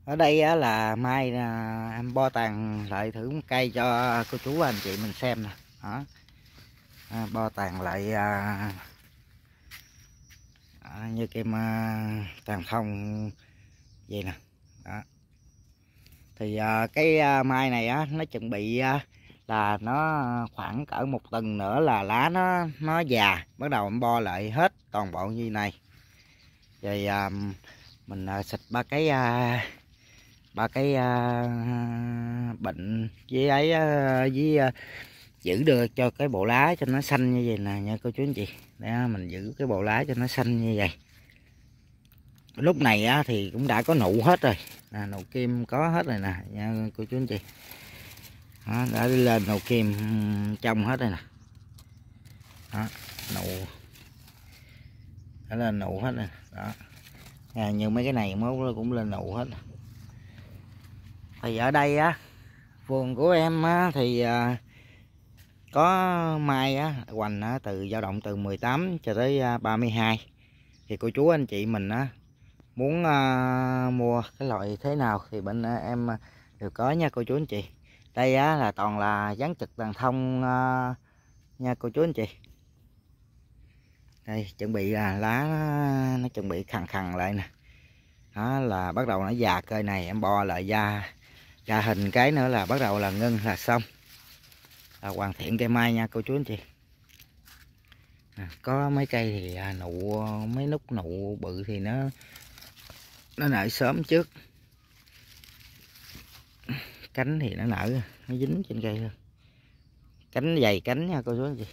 Ở đây á, là mai em bo tàn lại thử một cây cho cô chú anh chị mình xem nè. Đó. Bo tàn lại như kem tàn thông vậy nè. Đó. Thì cái mai này á, nó chuẩn bị là nó khoảng cỡ 1 tuần nữa là lá nó già, bắt đầu em bo lại hết toàn bộ như này. Rồi mình xịt ba cái bệnh với ấy với giữ được cho cái bộ lá cho nó xanh như vậy nè nha cô chú anh chị. Để mình giữ cái bộ lá cho nó xanh như vậy. Lúc này á, thì cũng đã có nụ hết rồi nụ kim có hết rồi nè nha cô chú anh chị. Đó, đã đi lên nụ kim trong hết rồi nè. Đó, nụ đã lên nụ hết rồi đó. Như mấy cái này mốt cũng lên nụ hết. Thì ở đây á, vườn của em á, thì có mai á, hoành á, dao động từ 18 cho tới 32. Thì cô chú anh chị mình á, muốn mua cái loại thế nào thì bên em đều có nha cô chú anh chị. Đây á, là toàn là dán trực tàn thông nha cô chú anh chị. Đây chuẩn bị lá nó chuẩn bị khằn khằn lại nè. Đó là bắt đầu nó già cây này em bo lại ra hình cái nữa là bắt đầu là ngưng là xong, là hoàn thiện cây mai nha cô chú anh chị. Có mấy cây thì nụ mấy nút nụ bự thì nó nở sớm trước, cánh thì nó nở nó dính trên cây thôi, cánh dày cánh nha cô chú anh chị.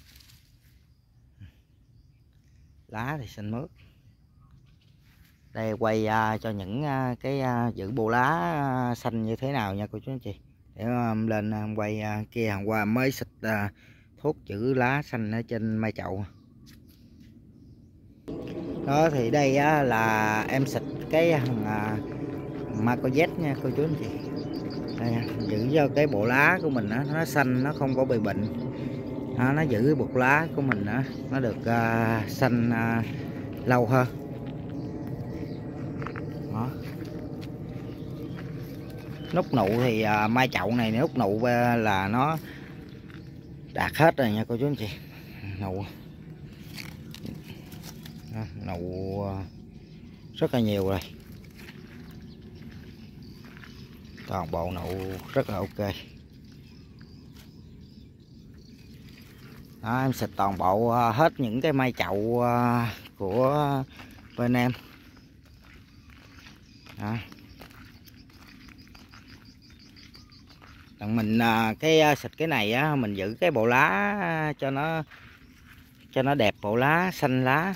Lá thì xanh mướt. Đây quay cho những cái giữ bộ lá xanh như thế nào nha cô chú anh chị. Để lên quay kia hôm qua mới xịt thuốc giữ lá xanh ở trên mai chậu. Đó thì đây là em xịt cái Macozet nha cô chú anh chị. Đây, giữ cho cái bộ lá của mình nó xanh, nó không có bị bệnh. Nó giữ cái bộ lá của mình nó được xanh lâu hơn. Đó. Nút nụ thì mai chậu này nút nụ là nó đạt hết rồi nha cô chú anh chị. Nụ rất là nhiều rồi, toàn bộ nụ rất là ok. Đó, em xịt toàn bộ hết những cái mai chậu của bên em. Đó. Mình cái xịt cái này á, mình giữ cái bộ lá cho nó đẹp, bộ lá xanh lá.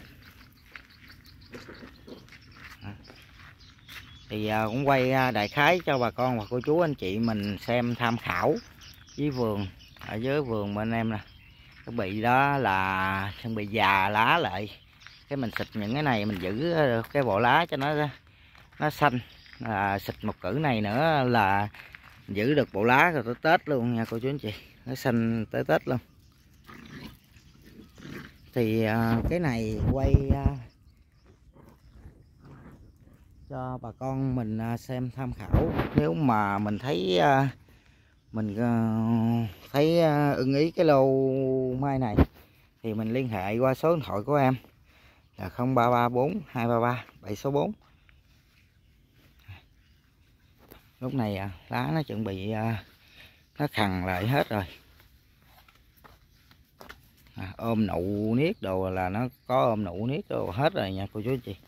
Thì cũng quay đại khái cho bà con và cô chú anh chị mình xem tham khảo với vườn. Ở dưới vườn bên em nè, cái bị đó là chuẩn bị già lá lại, cái mình xịt những cái này mình giữ cái bộ lá cho nó xanh. Xịt một cử này nữa là giữ được bộ lá rồi tới Tết luôn nha cô chú anh chị, nó xanh tới Tết luôn. Thì cái này quay cho bà con mình xem tham khảo. Nếu mà mình thấy ưng ý cái lô mai này thì mình liên hệ qua số điện thoại của em là 0334 233 764. Lúc này lá nó chuẩn bị nó khằn lại hết rồi. Ôm nụ niết đồ là nó có ôm nụ niết đồ hết rồi nha cô chú anh chị.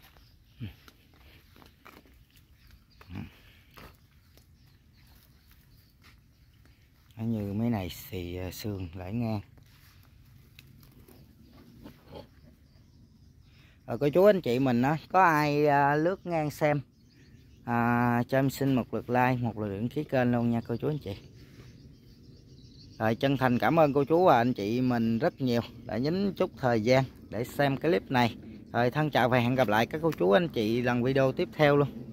Như mấy này xì xương lại ngang. Rồi cô chú anh chị mình có ai lướt ngang xem cho em xin một lượt like, một lượt đăng ký kênh luôn nha cô chú anh chị. Rồi chân thành cảm ơn cô chú và anh chị mình rất nhiều đã nhín chút thời gian để xem cái clip này. Rồi thân chào và hẹn gặp lại các cô chú anh chị lần video tiếp theo luôn.